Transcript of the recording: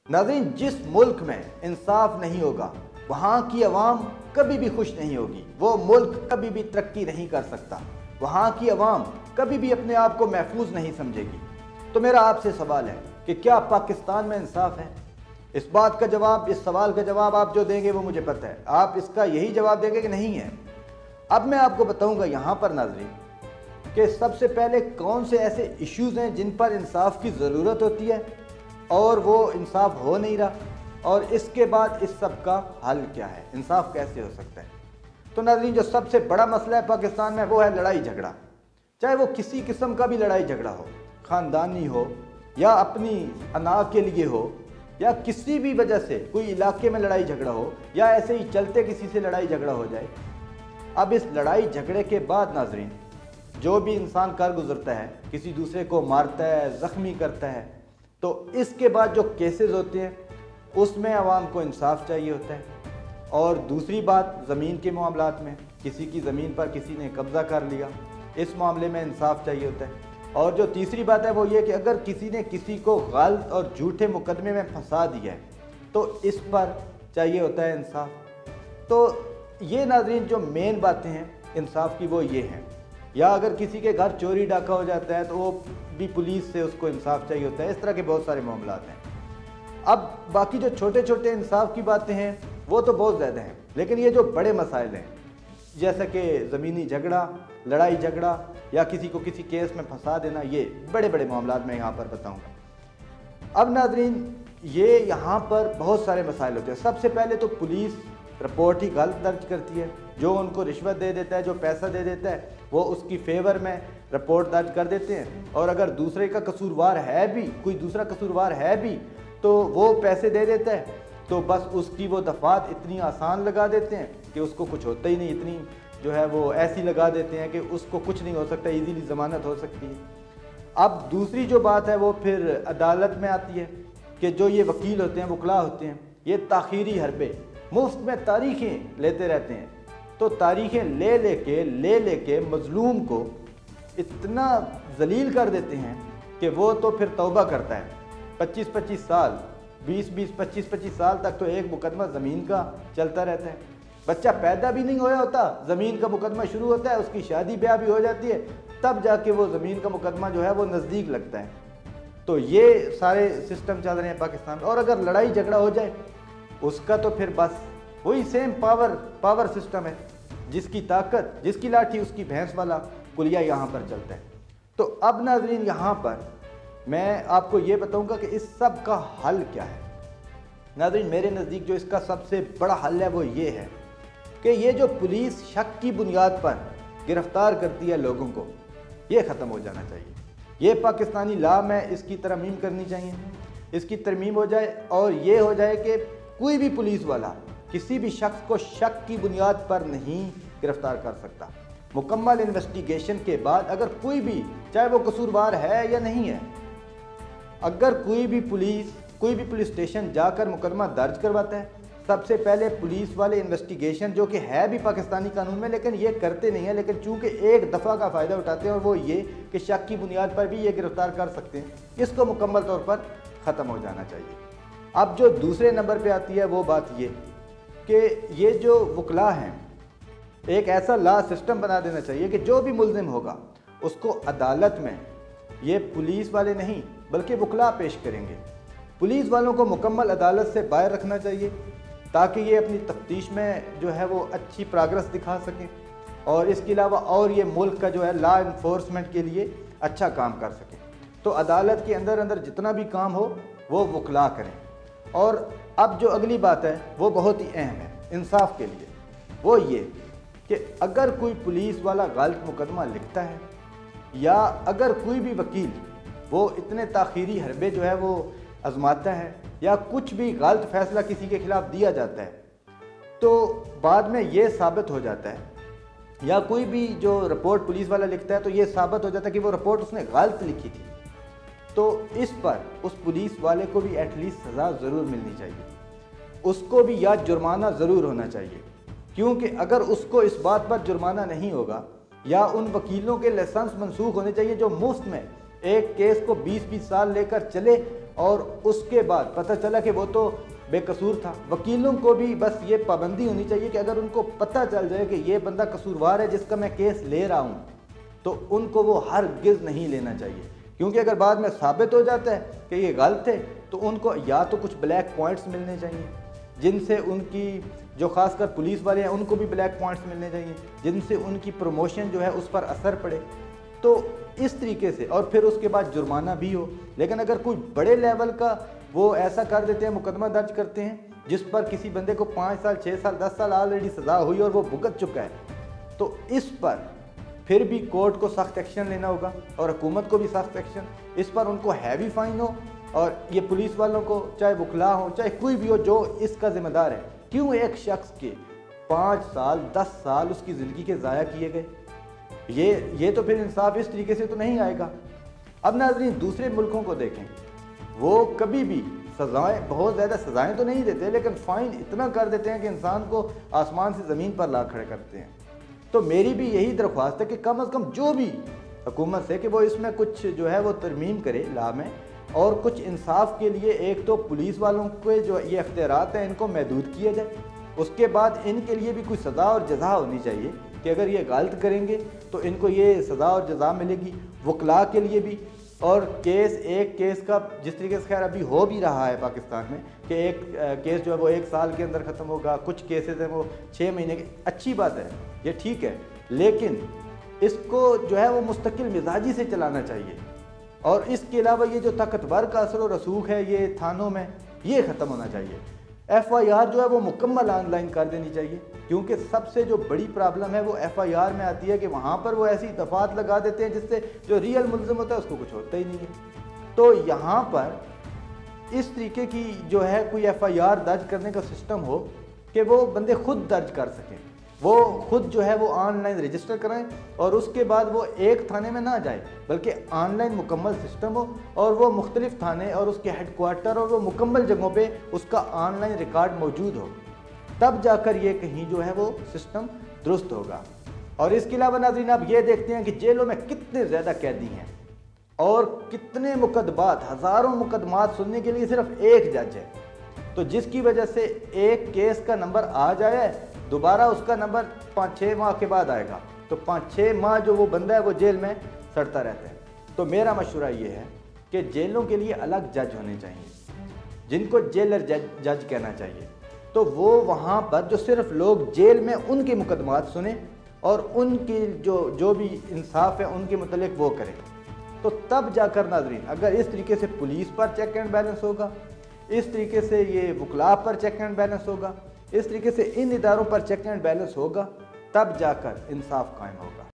नाज़रीन, जिस मुल्क में इंसाफ नहीं होगा वहाँ की अवाम कभी भी खुश नहीं होगी, वो मुल्क कभी भी तरक्की नहीं कर सकता, वहाँ की अवाम कभी भी अपने आप को महफूज नहीं समझेगी। तो मेरा आपसे सवाल है कि क्या पाकिस्तान में इंसाफ है? इस बात का जवाब, इस सवाल का जवाब आप जो देंगे वो मुझे पता है, आप इसका यही जवाब देंगे कि नहीं है। अब मैं आपको बताऊंगा यहाँ पर नाज़रीन कि सबसे पहले कौन से ऐसे इश्यूज़ हैं जिन पर इंसाफ की ज़रूरत होती है और वो इंसाफ हो नहीं रहा, और इसके बाद इस सब का हल क्या है, इंसाफ कैसे हो सकता है। तो नाज़रीन, जो सबसे बड़ा मसला है पाकिस्तान में वो है लड़ाई झगड़ा। चाहे वो किसी किस्म का भी लड़ाई झगड़ा हो, ख़ानदानी हो या अपनी अना के लिए हो या किसी भी वजह से कोई इलाके में लड़ाई झगड़ा हो या ऐसे ही चलते किसी से लड़ाई झगड़ा हो जाए। अब इस लड़ाई झगड़े के बाद नाज़रीन जो भी इंसान कर गुजरता है, किसी दूसरे को मारता है, ज़ख्मी करता है, तो इसके बाद जो केसेस होते हैं उसमें आवाम को इंसाफ चाहिए होता है। और दूसरी बात, ज़मीन के मामलात में किसी की ज़मीन पर किसी ने कब्ज़ा कर लिया, इस मामले में इंसाफ चाहिए होता है। और जो तीसरी बात है वो ये कि अगर किसी ने किसी को गलत और झूठे मुकदमे में फंसा दिया है तो इस पर चाहिए होता है इंसाफ। तो ये नाज़रीन जो मेन बातें हैं इंसाफ की वो ये हैं। या अगर किसी के घर चोरी डाका हो जाता है तो वो भी पुलिस से उसको इंसाफ चाहिए होता है। इस तरह के बहुत सारे मामलात हैं। अब बाकी जो छोटे छोटे इंसाफ की बातें हैं वो तो बहुत ज़्यादा हैं, लेकिन ये जो बड़े मसाइल हैं जैसे कि ज़मीनी झगड़ा, लड़ाई झगड़ा या किसी को किसी केस में फंसा देना, ये बड़े बड़े मामलात मैं यहाँ पर बताऊँगा। अब नाज़रीन ये यहाँ पर बहुत सारे मसाइल होते हैं। सबसे पहले तो पुलिस रिपोर्ट ही गलत दर्ज करती है। जो उनको रिश्वत दे देता है, जो पैसा दे देता है, वो उसकी फेवर में रिपोर्ट दर्ज कर देते हैं। और अगर दूसरे का कसूरवार है भी, कोई दूसरा कसूरवार है भी, तो वो पैसे दे देता है, तो बस उसकी वो दफात इतनी आसान लगा देते हैं कि उसको कुछ होता ही नहीं। इतनी जो है वो ऐसी लगा देते हैं कि उसको कुछ नहीं हो सकता, इजीली ज़मानत हो सकती है। अब दूसरी जो बात है वो फिर अदालत में आती है कि जो ये वकील होते हैं, वकला होते हैं, ये ताख़ीरी हरबे मुफ्त में तारीखें लेते रहते हैं। तो तारीखें ले लेके मज़लूम को इतना जलील कर देते हैं कि वो तो फिर तौबा करता है। 25-25 साल, 20-20, 25-25 साल तक तो एक मुकदमा ज़मीन का चलता रहता है। बच्चा पैदा भी नहीं होया होता, ज़मीन का मुकदमा शुरू होता है, उसकी शादी ब्याह भी हो जाती है, तब जाके वो ज़मीन का मुकदमा जो है वो नज़दीक लगता है। तो ये सारे सिस्टम चल रहे हैं पाकिस्तान में। और अगर लड़ाई झगड़ा हो जाए उसका तो फिर बस वही सेम पावर सिस्टम है, जिसकी ताकत, जिसकी लाठी उसकी भैंस वाला कुलिया यहाँ पर चलता है। तो अब नाज़रीन यहाँ पर मैं आपको ये बताऊँगा कि इस सब का हल क्या है। नाज़रीन मेरे नज़दीक जो इसका सबसे बड़ा हल है वो ये है कि ये जो पुलिस शक की बुनियाद पर गिरफ्तार करती है लोगों को, ये ख़त्म हो जाना चाहिए। ये पाकिस्तानी लॉ में इसकी तरमीम करनी चाहिए, इसकी तरमीम हो जाए और ये हो जाए कि कोई भी पुलिस वाला किसी भी शख्स को शक की बुनियाद पर नहीं गिरफ्तार कर सकता। मुकम्मल इन्वेस्टिगेशन के बाद अगर कोई भी, चाहे वो कसूरवार है या नहीं है, अगर कोई भी पुलिस स्टेशन जाकर मुकदमा दर्ज करवाता है, सबसे पहले पुलिस वाले इन्वेस्टिगेशन, जो कि है भी पाकिस्तानी कानून में लेकिन ये करते नहीं है, लेकिन चूंकि एक दफ़ा का फ़ायदा उठाते हैं और वो ये कि शक की बुनियाद पर भी ये गिरफ्तार कर सकते हैं, इसको मुकम्मल तौर पर ख़त्म हो जाना चाहिए। अब जो दूसरे नंबर पे आती है वो बात ये कि ये जो वकला हैं, एक ऐसा लॉ सिस्टम बना देना चाहिए कि जो भी मुल्ज़िम होगा उसको अदालत में ये पुलिस वाले नहीं बल्कि वकला पेश करेंगे। पुलिस वालों को मुकम्मल अदालत से बाहर रखना चाहिए ताकि ये अपनी तफ्तीश में जो है वो अच्छी प्रोग्रेस दिखा सकें और इसके अलावा और ये मुल्क का जो है लॉ इन्फोर्समेंट के लिए अच्छा काम कर सकें। तो अदालत के अंदर जितना भी काम हो वो वकला करें। और अब जो अगली बात है वो बहुत ही अहम है इंसाफ के लिए, वो ये कि अगर कोई पुलिस वाला गलत मुकदमा लिखता है या अगर कोई भी वकील वो इतने ताख़ीरी हरबे जो है वो आजमाता है या कुछ भी गलत फैसला किसी के खिलाफ दिया जाता है, तो बाद में ये साबित हो जाता है, या कोई भी जो रिपोर्ट पुलिस वाला लिखता है तो ये साबित हो जाता है कि वो रिपोर्ट उसने गलत लिखी थी, तो इस पर उस पुलिस वाले को भी एटलीस्ट सज़ा ज़रूर मिलनी चाहिए, उसको भी या जुर्माना ज़रूर होना चाहिए। क्योंकि अगर उसको इस बात पर जुर्माना नहीं होगा या उन वकीलों के लाइसेंस मनसूख होने चाहिए जो मुफ्त में एक केस को 20-20 साल लेकर चले और उसके बाद पता चला कि वो तो बेकसूर था। वकीलों को भी बस ये पाबंदी होनी चाहिए कि अगर उनको पता चल जाए कि ये बंदा कसूरवार है जिसका मैं केस ले रहा हूँ, तो उनको वो हरगिज़ नहीं लेना चाहिए। क्योंकि अगर बाद में साबित हो जाता है कि ये गलत है, तो उनको या तो कुछ ब्लैक पॉइंट्स मिलने चाहिए जिनसे उनकी जो खासकर पुलिस वाले हैं उनको भी ब्लैक पॉइंट्स मिलने चाहिए जिनसे उनकी प्रमोशन जो है उस पर असर पड़े। तो इस तरीके से, और फिर उसके बाद जुर्माना भी हो। लेकिन अगर कोई बड़े लेवल का वो ऐसा कर देते हैं, मुकदमा दर्ज करते हैं जिस पर किसी बंदे को 5 साल 6 साल 10 साल ऑलरेडी सज़ा हुई और वो भुगत चुका है, तो इस पर फिर भी कोर्ट को सख्त एक्शन लेना होगा और हुकूमत को भी सख्त एक्शन। इस पर उनको हैवी फाइन हो और ये पुलिस वालों को, चाहे वकला हो चाहे कोई भी हो, जो इसका जिम्मेदार है। क्यों एक शख्स के 5 साल 10 साल उसकी ज़िंदगी के ज़ाया किए गए? ये तो फिर इंसाफ इस तरीके से तो नहीं आएगा। अब नाज़रीन दूसरे मुल्कों को देखें, वो कभी भी सज़ाएँ, बहुत ज़्यादा सज़ाएँ तो नहीं देते, लेकिन फ़ाइन इतना कर देते हैं कि इंसान को आसमान से ज़मीन पर ला खड़े करते हैं। तो मेरी भी यही दरख्वास्त है कि कम से कम जो भी हुकूमत से कि वो इसमें कुछ जो है वो तरमीम करे ला में, और कुछ इंसाफ के लिए एक तो पुलिस वालों के जो ये अख्तियारात हैं इनको महदूद किया जाए। उसके बाद इनके लिए भी कोई सज़ा और जज़ा होनी चाहिए कि अगर ये गलत करेंगे तो इनको ये सज़ा और जज़ा मिलेगी। वकला के लिए भी, और एक केस का जिस तरीके से खैर अभी हो भी रहा है पाकिस्तान में कि एक केस जो है वो 1 साल के अंदर ख़त्म होगा, कुछ केसेस हैं वो 6 महीने के। अच्छी बात है, ये ठीक है, लेकिन इसको जो है वो मुस्तकिल मिजाजी से चलाना चाहिए। और इसके अलावा ये जो ताकतवर का असर और रसूख है ये थानों में, ये ख़त्म होना चाहिए। FIR जो है वो मुकम्मल ऑनलाइन कर देनी चाहिए, क्योंकि सबसे जो बड़ी प्रॉब्लम है वो FIR में आती है कि वहाँ पर वो ऐसी दफ़ात लगा देते हैं जिससे जो रियल मुल्ज़िम होता है उसको कुछ होता ही नहीं है। तो यहाँ पर इस तरीके की जो है कोई FIR दर्ज करने का सिस्टम हो कि वो बंदे खुद दर्ज कर सकें, वो खुद जो है वो ऑनलाइन रजिस्टर कराएं और उसके बाद वो एक थाने में ना जाए बल्कि ऑनलाइन मुकम्मल सिस्टम हो और वो मुख्तलिफ थाने और उसके हेडक्वार्टर और वो मुकम्मल जगहों पे उसका ऑनलाइन रिकॉर्ड मौजूद हो, तब जाकर ये कहीं जो है वो सिस्टम दुरुस्त होगा। और इसके अलावा नाज़रीन आप ये देखते हैं कि जेलों में कितने ज़्यादा कैदी हैं और कितने मुकदमात, हज़ारों मुकदमात सुनने के लिए सिर्फ एक जज है। तो जिसकी वजह से एक केस का नंबर आ जाए, दोबारा उसका नंबर 5-6 माह के बाद आएगा, तो 5-6 माह जो वो बंदा है वो जेल में सड़ता रहता है। तो मेरा मशवरा ये है कि जेलों के लिए अलग जज होने चाहिए जिनको जेलर जज कहना चाहिए। तो वो वहाँ पर जो सिर्फ लोग जेल में उनके मुकदमात सुने और उनकी जो भी इंसाफ है उनके मुतल्लिक वो करें। तो तब जाकर नाज़रीन अगर इस तरीके से पुलिस पर चेक एंड बैलेंस होगा, इस तरीके से ये वकला पर चेक एंड बैलेंस होगा, इस तरीके से इन इदारों पर चेक एंड बैलेंस होगा, तब जाकर इंसाफ कायम होगा।